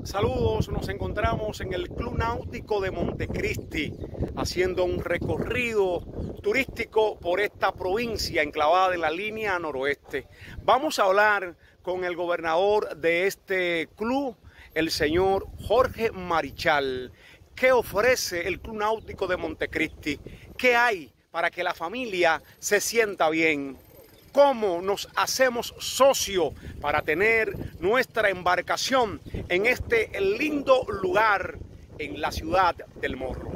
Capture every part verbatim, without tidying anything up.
Saludos, nos encontramos en el Club Náutico de Montecristi haciendo un recorrido turístico por esta provincia enclavada en la línea noroeste. Vamos a hablar con el gobernador de este club, el señor Jorge Marichal. ¿Qué ofrece el Club Náutico de Montecristi? ¿Qué hay para que la familia se sienta bien? ¿Cómo nos hacemos socio para tener nuestra embarcación en este lindo lugar en la ciudad del Morro?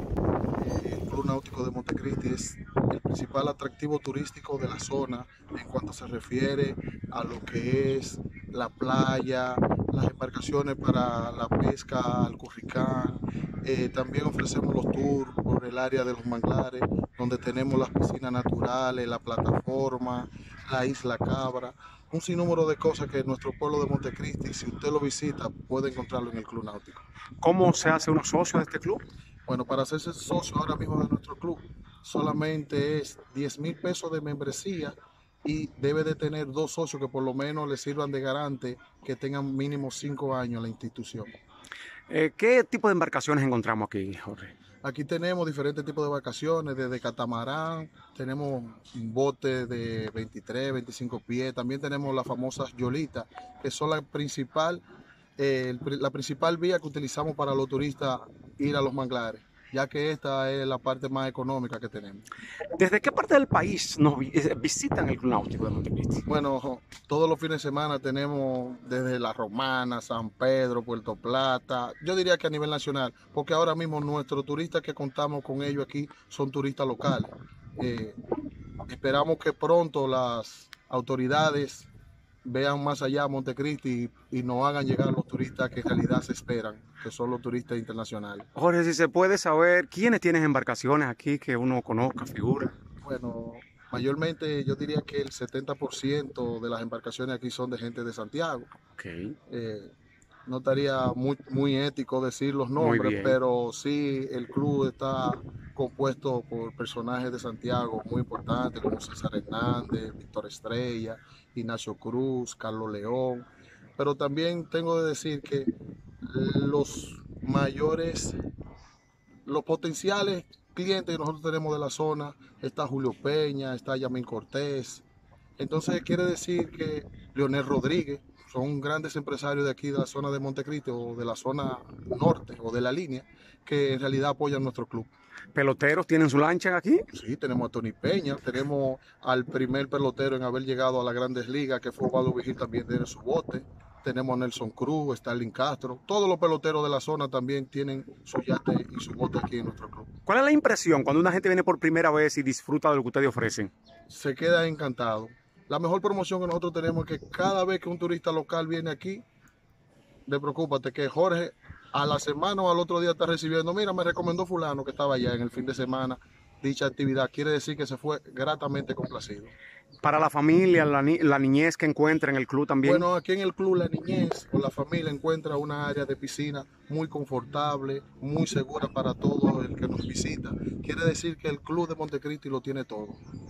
El Club Náutico de Montecristi es el principal atractivo turístico de la zona en cuanto se refiere a lo que es la playa, las embarcaciones para la pesca al curricán. Eh, también ofrecemos los tours por el área de los manglares, donde tenemos las piscinas naturales, la plataforma, la isla Cabra, un sinnúmero de cosas que nuestro pueblo de Montecristi, si usted lo visita, puede encontrarlo en el Club Náutico. ¿Cómo se hace uno socio de este club? Bueno, para hacerse socio ahora mismo de nuestro club, solamente es diez mil pesos de membresía y debe de tener dos socios que por lo menos le sirvan de garante, que tengan mínimo cinco años en la institución. Eh, ¿Qué tipo de embarcaciones encontramos aquí, Jorge? Aquí tenemos diferentes tipos de vacaciones, desde catamarán, tenemos un bote de veintitrés, veinticinco pies, también tenemos las famosas yolitas, que son la principal, eh, la principal vía que utilizamos para los turistas ir a los manglares, ya que esta es la parte más económica que tenemos. ¿Desde qué parte del país nos visitan el Club Náutico de Montecristi? Bueno, todos los fines de semana tenemos desde La Romana, San Pedro, Puerto Plata, yo diría que a nivel nacional, porque ahora mismo nuestros turistas que contamos con ellos aquí son turistas locales. Eh, esperamos que pronto las autoridades vean más allá a Montecristi y, y nos hagan llegar los turistas que en realidad se esperan, que son los turistas internacionales. Jorge, si se puede saber quiénes tienen embarcaciones aquí que uno conozca, figura. Bueno, mayormente yo diría que el setenta por ciento de las embarcaciones aquí son de gente de Santiago. Okay. Eh, no estaría muy, muy ético decir los nombres, pero sí el club está compuesto por personajes de Santiago muy importantes como César Hernández, Víctor Estrella, Ignacio Cruz, Carlos León. Pero también tengo que decir que los mayores, los potenciales clientes que nosotros tenemos de la zona, está Julio Peña, está Yamín Cortés. Entonces quiere decir que Leonel Rodríguez son grandes empresarios de aquí de la zona de Montecristi o de la zona norte o de la línea que en realidad apoyan nuestro club. ¿Peloteros tienen su lancha aquí? Sí, tenemos a Tony Peña, tenemos al primer pelotero en haber llegado a las Grandes Ligas, que fue Osvaldo Vigil, también tiene su bote. Tenemos a Nelson Cruz, Starling Castro. Todos los peloteros de la zona también tienen su yate y su bote aquí en nuestro club. ¿Cuál es la impresión cuando una gente viene por primera vez y disfruta de lo que ustedes ofrecen? Se queda encantado. La mejor promoción que nosotros tenemos es que cada vez que un turista local viene aquí, no preocúpate que Jorge a la semana o al otro día está recibiendo, mira, me recomendó fulano que estaba allá en el fin de semana, dicha actividad. Quiere decir que se fue gratamente complacido. Para la familia, la, ni la niñez que encuentra en el club también. Bueno, aquí en el club la niñez o la familia encuentra una área de piscina muy confortable, muy segura para todo el que nos visita. Quiere decir que el club de Montecristi lo tiene todo.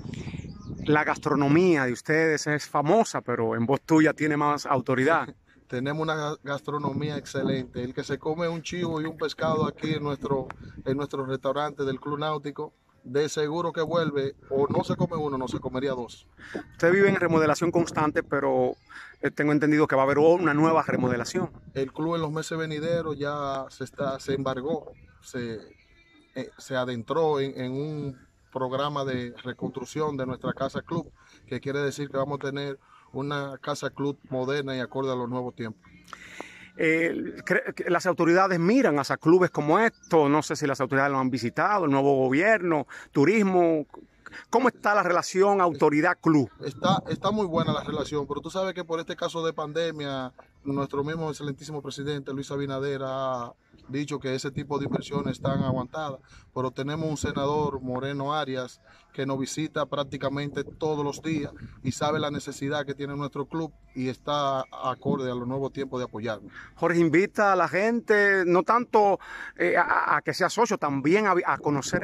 La gastronomía de ustedes es famosa, pero en voz tuya tiene más autoridad. Tenemos una gastronomía excelente. El que se come un chivo y un pescado aquí en nuestro, en nuestro restaurante del Club Náutico, de seguro que vuelve, o no se come uno, no se comería dos. Usted vive en remodelación constante, pero tengo entendido que va a haber una nueva remodelación. El club en los meses venideros ya se, está, se embargó, se, eh, se adentró en, en un programa de reconstrucción de nuestra casa club, que quiere decir que vamos a tener una casa club moderna y acorde a los nuevos tiempos. Eh, las autoridades miran hacia clubes como estos, no sé si las autoridades lo han visitado, el nuevo gobierno, turismo. ¿Cómo está la relación autoridad-club? Está, está muy buena la relación, pero tú sabes que por este caso de pandemia, nuestro mismo excelentísimo presidente Luis Abinader ha dicho que ese tipo de inversiones están aguantadas, pero tenemos un senador, Moreno Arias, que nos visita prácticamente todos los días y sabe la necesidad que tiene nuestro club y está acorde a los nuevos tiempos de apoyarnos. Jorge, invita a la gente, no tanto eh, a, a que sea socio, también a, a conocer esto.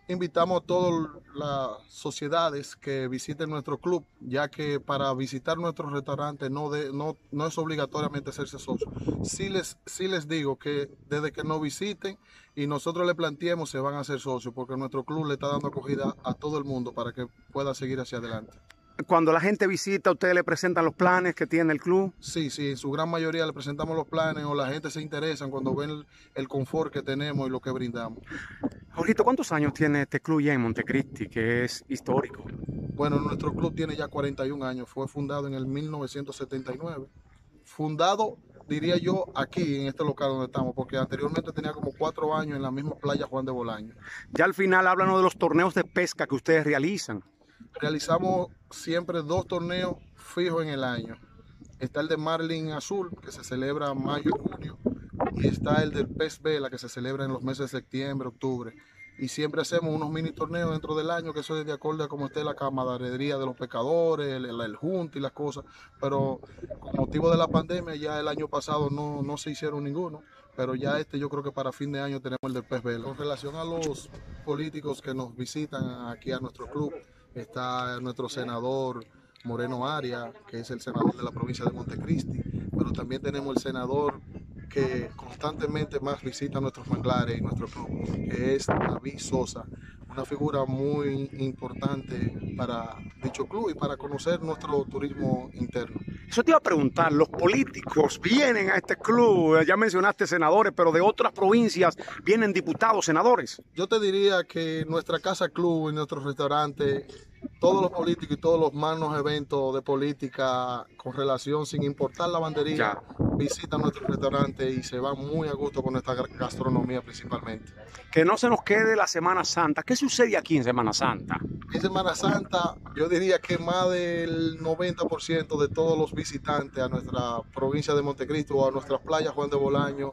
invitamos a todas las sociedades que visiten nuestro club, ya que para visitar nuestro restaurante no, de, no, no es obligatoriamente hacerse socio. Sí les, sí les digo que desde que nos visiten y nosotros le planteemos, se van a hacer socios, porque nuestro club le está dando acogida a todo el mundo para que pueda seguir hacia adelante. Cuando la gente visita, ¿ustedes le presentan los planes que tiene el club? Sí, sí, en su gran mayoría le presentamos los planes, o la gente se interesa cuando ven el, el confort que tenemos y lo que brindamos. Jorgito, ¿cuántos años tiene este club ya en Montecristi, que es histórico? Bueno, nuestro club tiene ya cuarenta y un años, fue fundado en el mil novecientos setenta y nueve. Fundado, diría yo, aquí en este local donde estamos, porque anteriormente tenía como cuatro años en la misma playa Juan de Bolaño. Ya al final háblanos de los torneos de pesca que ustedes realizan. Realizamos siempre dos torneos fijos en el año. Está el de Marlin Azul, que se celebra en mayo y junio, y está el del Pez Vela, que se celebra en los meses de septiembre, octubre. Y siempre hacemos unos mini torneos dentro del año, que eso es de acuerdo a cómo esté la camaradería de los pescadores, el, el, el junte y las cosas. Pero con motivo de la pandemia, ya el año pasado no, no se hicieron ninguno. Pero ya este yo creo que para fin de año tenemos el del Pez Vela. Con relación a los políticos que nos visitan aquí a nuestro club, está nuestro senador Moreno Arias, que es el senador de la provincia de Montecristi, pero también tenemos el senador que constantemente más visita nuestros manglares y nuestro club, que es David Sosa, una figura muy importante para dicho club y para conocer nuestro turismo interno. Eso te iba a preguntar, los políticos vienen a este club, ya mencionaste senadores, pero de otras provincias vienen diputados, senadores. Yo te diría que nuestra casa club y nuestro restaurante, todos los políticos y todos los magnos eventos de política con relación, sin importar la banderilla, ya visitan nuestro restaurante y se van muy a gusto con nuestra gastronomía principalmente. Que no se nos quede la Semana Santa. ¿Qué sucede aquí en Semana Santa? En Semana Santa yo diría que más del noventa por ciento de todos los visitantes a nuestra provincia de Montecristi o a nuestras playas Juan de Bolaño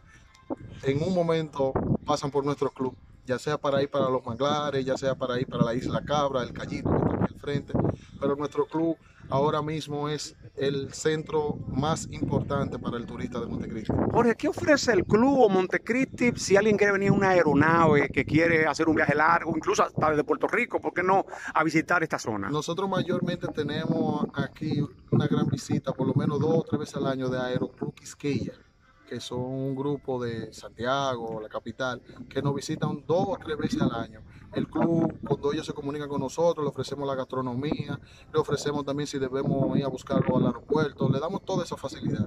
en un momento pasan por nuestro club, ya sea para ir para los manglares, ya sea para ir para la Isla Cabra, el Callito que está aquí al frente, pero nuestro club ahora mismo es el centro más importante para el turista de Montecristi. Jorge, ¿qué ofrece el club o Montecristi si alguien quiere venir en una aeronave, que quiere hacer un viaje largo, incluso hasta desde Puerto Rico, ¿por qué no a visitar esta zona? Nosotros mayormente tenemos aquí una gran visita, por lo menos dos o tres veces al año, de Aeroclub Quisqueya, que son un grupo de Santiago, la capital, que nos visitan dos o tres veces al año. El club, cuando ellos se comunican con nosotros, le ofrecemos la gastronomía, le ofrecemos también si debemos ir a buscarlo al aeropuerto, le damos todas esas facilidades.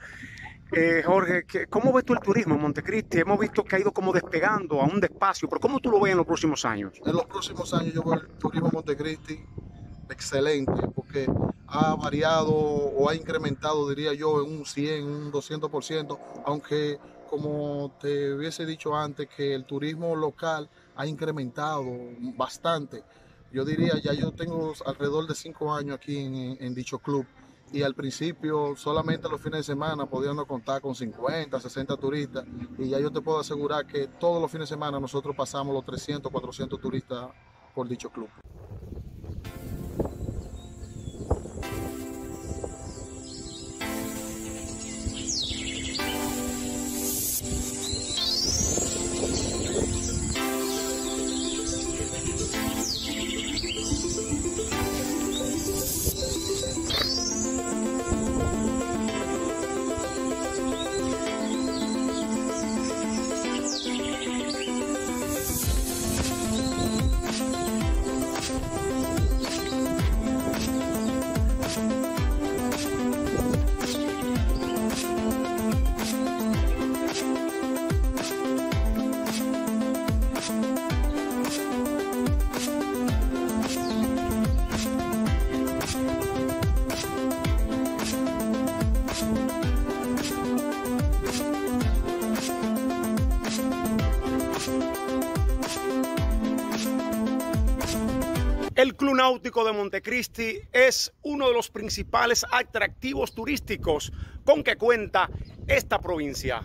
Eh, Jorge, ¿cómo ves tú el turismo en Montecristi? Hemos visto que ha ido como despegando a un despacio, pero ¿cómo tú lo ves en los próximos años? En los próximos años yo veo el turismo en Montecristi excelente, porque ha variado o ha incrementado, diría yo, en un cien, un doscientos por ciento, aunque como te hubiese dicho antes que el turismo local ha incrementado bastante. Yo diría, ya yo tengo alrededor de cinco años aquí en, en dicho club, y al principio solamente los fines de semana podíamos contar con cincuenta, sesenta turistas, y ya yo te puedo asegurar que todos los fines de semana nosotros pasamos los trescientos, cuatrocientos turistas por dicho club. El Club Náutico de Montecristi es uno de los principales atractivos turísticos con que cuenta esta provincia.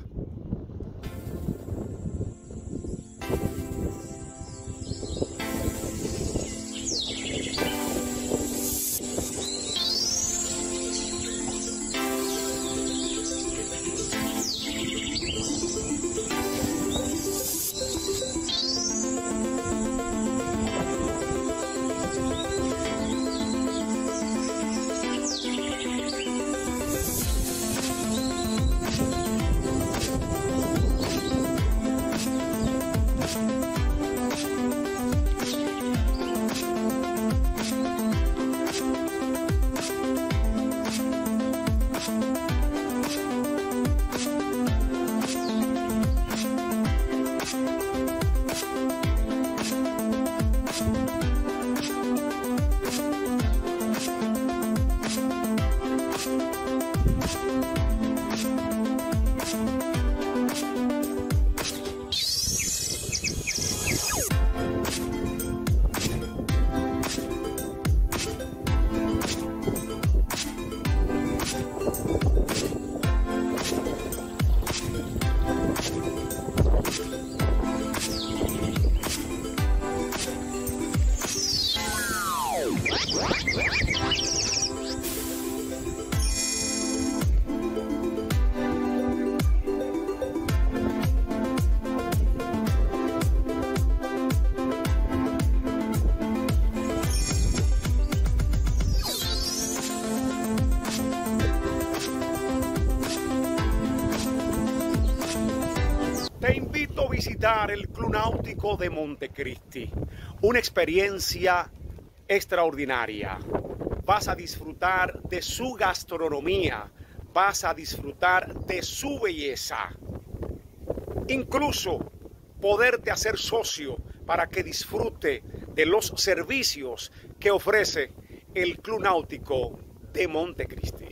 visitar el Club Náutico de Montecristi. Una experiencia extraordinaria. Vas a disfrutar de su gastronomía, vas a disfrutar de su belleza. Incluso poderte hacer socio para que disfrute de los servicios que ofrece el Club Náutico de Montecristi.